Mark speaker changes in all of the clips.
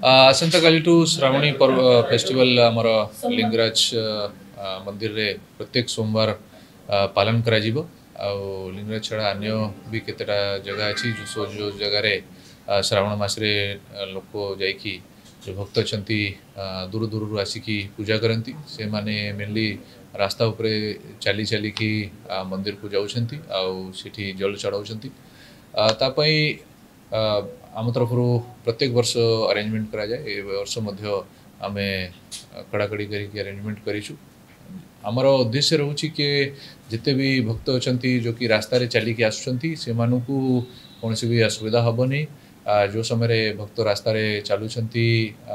Speaker 1: आसंता काली श्रावणी पर्व फेस्टिवल आमर लिंगराज मंदिर रे प्रत्येक सोमवार पालन करा जीवो। लिंगराज छड़ा अन्य भी केतेटा जगह अच्छी जो जगह रे श्रावण मास रे लोक जाइकी जो भक्त अच्छा दूर दूर आसिकी पूजा करती से माने मेनली रास्ता उपरे चली चली की मंदिर को जाउछंती आउ सिठी जल चढ़ाउछंती। तापई आम तरफ प्रत्येक वर्ष अरेंजमेंट करा जाए। ए वर्ष मध्य आमे कड़ाकड़ी करके अरेंजमेंट करिछु। आमर उद्देश्य रोची कि जिते भी भक्त अच्छा जो कि रास्ता रे चलिकी आसुचंती से मानकू कौनसी भी असुविधा हेबनी। जो समय भक्त रास्ता रे चलुचंती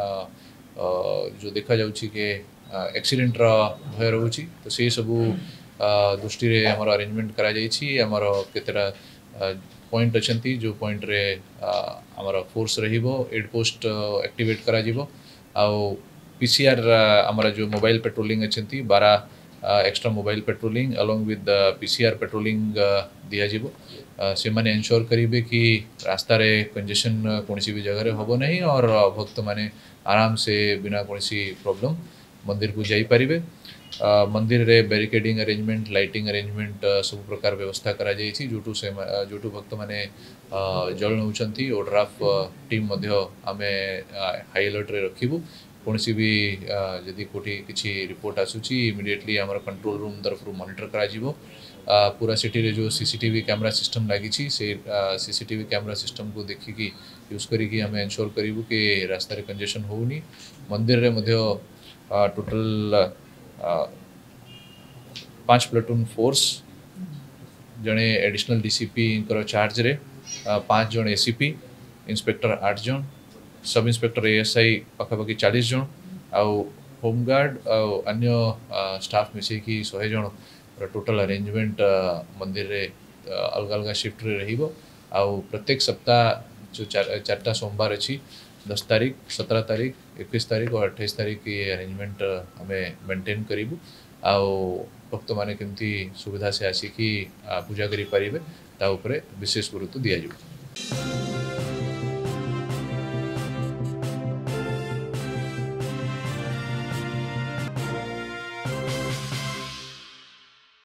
Speaker 1: जो देखा जाउची कि एक्सीडेंट रा भय रोची तो से सबू दृष्टि रे हमर अरेंजमेंट करा जाइछि। हमर केतेटा पॉइंट अच्छा जो पॉइंट रे आमर फोर्स रहिबो एड पोस्ट एक्टिवेट करा जीवो। आउ पीसीआर आमर जो मोबाइल पेट्रोलिंग अच्छा 12 extra mobile patrolling along with PCR patrolling दिया जीवो। से माने एंश्योर करिवे कि रास्ता रे कंजेशन कोनसी भी जगह रे होबो नहीं और भक्त माने आराम से बिना कोनसी प्रॉब्लम मंदिर को जाई परिवे। मंदिर रे बैरिकेडिंग अरेंजमेंट लाइटिंग अरेंजमेंट सब प्रकार व्यवस्था करा जाइछि। जोटू भक्त माने जल नौचंती ओड्राफ टीम मध्य आमे हाई अलर्ट रे रखिबु। कोनसी भी जदि कोठी किछि रिपोर्ट आसुची इमीडिएटली हमर कंट्रोल रूम तरफ मॉनिटर करा जीवो। पूरा सिटी रे जो सीसीटीवी कैमरा सिस्टम लागिछि से सीसीटीवी कैमरा सिस्टम को देखिकी यूज करिकी हमें एंश्योर करिवु कि रास्ता रे कंजेशन होउनी। मंदिर रे मध्य टोटल 5 प्लाटून फोर्स जड़े एडिशनल डीसीपी चार्ज रे 5 जन एसीपी इंस्पेक्टर 8 जन सब इंस्पेक्टर एएसआई पखापाखि 40 जन आउ होमगार्ड अन्य स्टाफ मिसेकी 100 जन टोटल अरेंजमेंट मंदिर रे अलग अलग शिफ्ट रे रहिबो। आउ प्रत्येक सप्ताह जो चारटा सोमवार अच्छी 10 तारीख 17 तारीख 21 तारीख और 28 तारीख ये अरेंजमेंट हमें मेंटेन करूँ। आउ भक्त मैंने केमती सुविधा से आसिकी पूजा करि परिबे ता उपरे विशेष गुरुत्व दिया जाए।